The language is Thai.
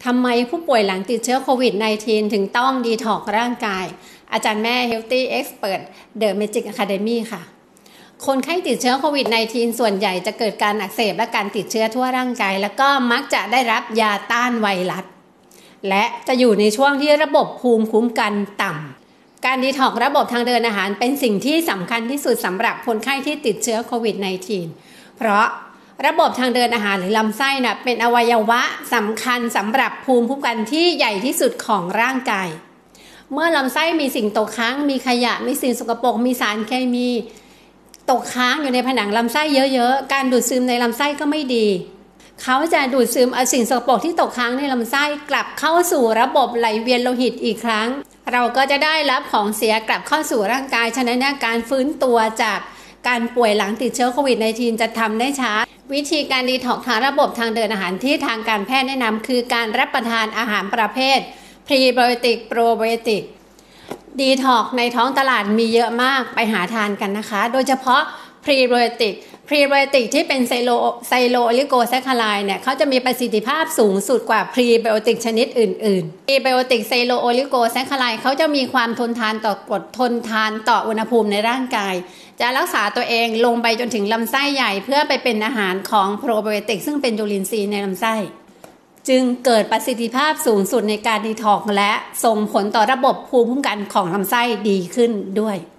ทำไมผู้ป่วยหลังติดเชื้อโควิด -19 ถึงต้องดีท็อกซ์ร่างกายอาจารย์แม่ Healthy Expert The Magic Academy ค่ะคนไข้ติดเชื้อโควิด -19 ส่วนใหญ่จะเกิดการอักเสบและการติดเชื้อทั่วร่างกายแล้วก็มักจะได้รับยาต้านไวรัสและจะอยู่ในช่วงที่ระบบภูมิคุ้มกันต่ำการดีท็อกซ์ระบบทางเดินอาหารเป็นสิ่งที่สำคัญที่สุดสำหรับคนไข้ที่ติดเชื้อโควิด -19 เพราะระบบทางเดินอาหารหรือลำไส้เป็นอวัยวะสำคัญสำหรับภูมิคุ้มกันที่ใหญ่ที่สุดของร่างกายเมื่อลำไส้มีสิ่งตกค้างมีขยะมีสิ่งสกปรกมีสารเคมีตกค้างอยู่ในผนังลำไส้เยอะๆการดูดซึมในลำไส้ก็ไม่ดีเขาจะดูดซึมเอาสิ่งสกปรกที่ตกค้างในลำไส้กลับเข้าสู่ระบบไหลเวียนโลหิตอีกครั้งเราก็จะได้รับของเสียกลับเข้าสู่ร่างกายฉะนั้นการฟื้นตัวจากการป่วยหลังติดเชื้อโควิด -19 จะทำได้ช้าวิธีการดีท็อกซ์ทางระบบทางเดินอาหารที่ทางการแพทย์แนะนำคือการรับประทานอาหารประเภทพรีไบโอติกโปรไบโอติกดีท็อกซ์ในท้องตลาดมีเยอะมากไปหาทานกันนะคะโดยเฉพาะพรีไบโอติกที่เป็นไซโลโอลิโกแซคคาไลด์เขาจะมีประสิทธิภาพสูงสุดกว่าพรีไบโอติกชนิดอื่นๆพรีไบโอติกไซโลโอลิโกแซคคาไลด์เขาจะมีความทนทานต่อกรดทนทานต่ออุณหภูมิในร่างกายจะรักษาตัวเองลงไปจนถึงลำไส้ใหญ่เพื่อไปเป็นอาหารของโปรไบโอติกซึ่งเป็นจุลินทรีย์ในลำไส้จึงเกิดประสิทธิภาพสูงสุดในการดีท็อกซ์และส่งผลต่อระบบภูมิคุ้มกันของลำไส้ดีขึ้นด้วย